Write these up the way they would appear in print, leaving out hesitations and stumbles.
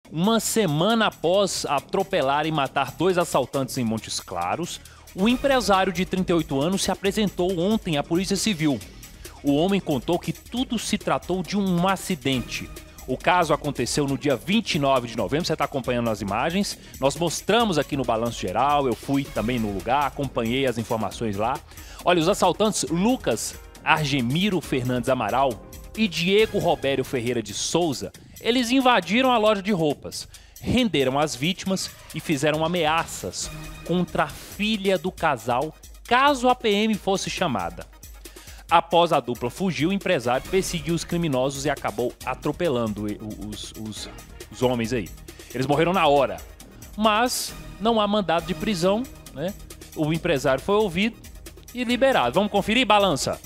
Uma semana após atropelar e matar 2 assaltantes em Montes Claros, o empresário de 38 anos se apresentou ontem à Polícia Civil. O homem contou que tudo se tratou de um acidente. O caso aconteceu no dia 29 de novembro, você está acompanhando as imagens. Nós mostramos aqui no Balanço Geral, eu fui também no lugar, acompanhei as informações lá. Olha, os assaltantes Lucas Argemiro Fernandes Amaral e Diego Robério Ferreira de Souza, eles invadiram a loja de roupas, renderam as vítimas e fizeram ameaças contra a filha do casal caso a PM fosse chamada. Após a dupla fugir, o empresário perseguiu os criminosos e acabou atropelando os homens aí. Eles morreram na hora, mas não há mandado de prisão, né? O empresário foi ouvido e liberado. Vamos conferir, Balança?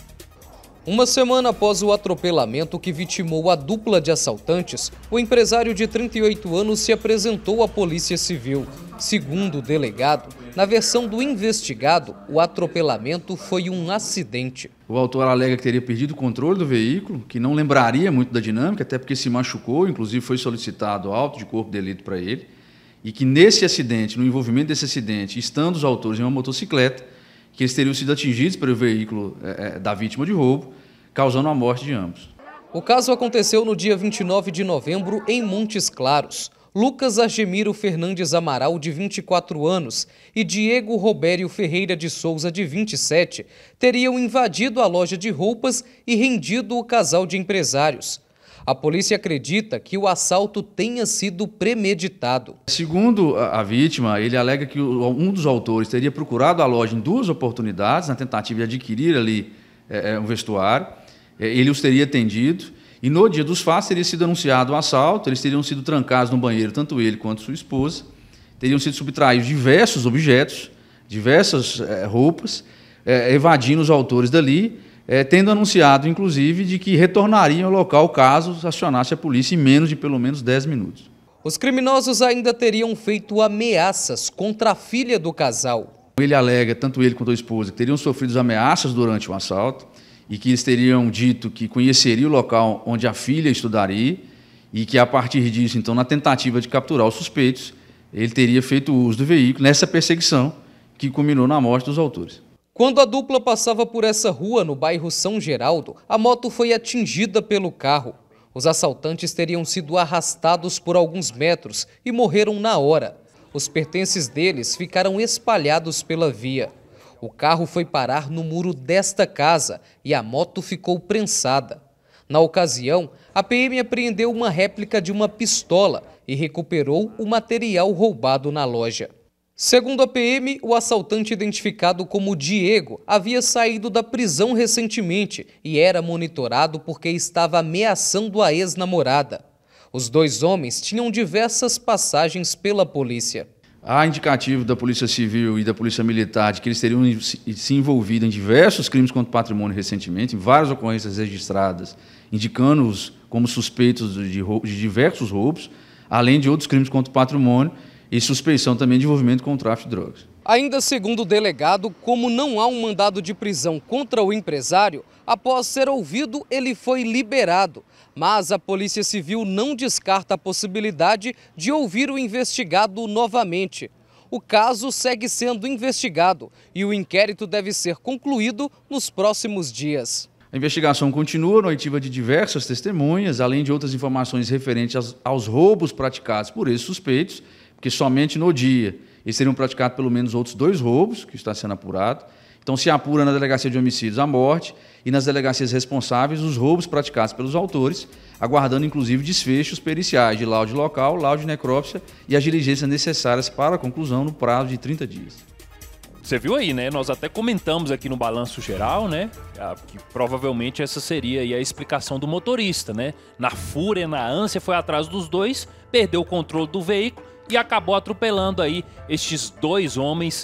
Uma semana após o atropelamento que vitimou a dupla de assaltantes, o empresário de 38 anos se apresentou à Polícia Civil. Segundo o delegado, na versão do investigado, o atropelamento foi um acidente. O autor alega que teria perdido o controle do veículo, que não lembraria muito da dinâmica, até porque se machucou, inclusive foi solicitado auto de corpo de delito para ele, e que nesse acidente, no envolvimento desse acidente, estando os autores em uma motocicleta, que eles teriam sido atingidos pelo veículo da vítima de roubo, causando a morte de ambos. O caso aconteceu no dia 29 de novembro em Montes Claros. Lucas Argemiro Fernandes Amaral, de 24 anos, e Diego Robério Ferreira de Souza, de 27, teriam invadido a loja de roupas e rendido o casal de empresários. A polícia acredita que o assalto tenha sido premeditado. Segundo a vítima, ele alega que um dos autores teria procurado a loja em 2 oportunidades, na tentativa de adquirir ali um vestuário. Ele os teria atendido e no dia dos fatos teria sido anunciado o assalto, eles teriam sido trancados no banheiro, tanto ele quanto sua esposa, teriam sido subtraídos diversos objetos, diversas roupas, evadindo os autores dali, tendo anunciado, inclusive, de que retornariam ao local caso acionasse a polícia em menos de pelo menos 10 minutos. Os criminosos ainda teriam feito ameaças contra a filha do casal. Ele alega, tanto ele quanto a esposa, que teriam sofrido ameaças durante o assalto e que eles teriam dito que conheceria o local onde a filha estudaria e que, a partir disso, então, na tentativa de capturar os suspeitos, ele teria feito uso do veículo nessa perseguição que culminou na morte dos autores. Quando a dupla passava por essa rua, no bairro São Geraldo, a moto foi atingida pelo carro. Os assaltantes teriam sido arrastados por alguns metros e morreram na hora. Os pertences deles ficaram espalhados pela via. O carro foi parar no muro desta casa e a moto ficou prensada. Na ocasião, a PM apreendeu uma réplica de uma pistola e recuperou o material roubado na loja. Segundo a PM, o assaltante identificado como Diego havia saído da prisão recentemente e era monitorado porque estava ameaçando a ex-namorada. Os 2 homens tinham diversas passagens pela polícia. Há indicativo da Polícia Civil e da Polícia Militar de que eles teriam se envolvido em diversos crimes contra o patrimônio recentemente, em várias ocorrências registradas, indicando-os como suspeitos de diversos roubos, além de outros crimes contra o patrimônio e suspeição também de envolvimento com o tráfico de drogas. Ainda segundo o delegado, como não há um mandado de prisão contra o empresário, após ser ouvido, ele foi liberado. Mas a Polícia Civil não descarta a possibilidade de ouvir o investigado novamente. O caso segue sendo investigado e o inquérito deve ser concluído nos próximos dias. A investigação continua na oitiva de diversas testemunhas, além de outras informações referentes aos roubos praticados por esses suspeitos, porque somente no dia eles teriam praticado pelo menos outros 2 roubos, que está sendo apurado. Então se apura na Delegacia de Homicídios a morte e nas delegacias responsáveis os roubos praticados pelos autores, aguardando inclusive desfechos periciais de laudo de local, laudo de necrópsia e as diligências necessárias para a conclusão no prazo de 30 dias. Você viu aí, né? Nós até comentamos aqui no Balanço Geral, né? Que provavelmente essa seria aí a explicação do motorista, né? Na fúria, na ânsia, foi atrás dos 2, perdeu o controle do veículo e acabou atropelando aí estes 2 homens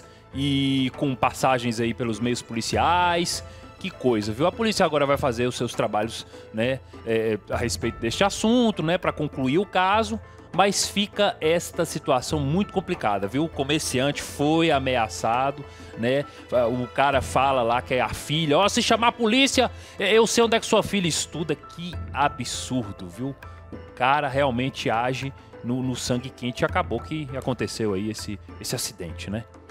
e com passagens aí pelos meios policiais. Que coisa, viu? A polícia agora vai fazer os seus trabalhos, né, a respeito deste assunto, né, para concluir o caso, mas fica esta situação muito complicada, viu? O comerciante foi ameaçado, né? O cara fala lá que é a filha, ó, se chamar a polícia, eu sei onde é que sua filha estuda. Que absurdo, viu? O cara realmente age no sangue quente e acabou que aconteceu aí esse acidente, né?